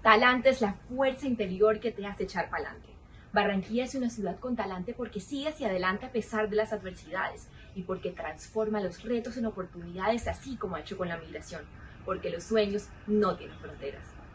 Talante es la fuerza interior que te hace echar para adelante. Barranquilla es una ciudad con talante porque sigue hacia adelante a pesar de las adversidades y porque transforma los retos en oportunidades, así como ha hecho con la migración, porque los sueños no tienen fronteras.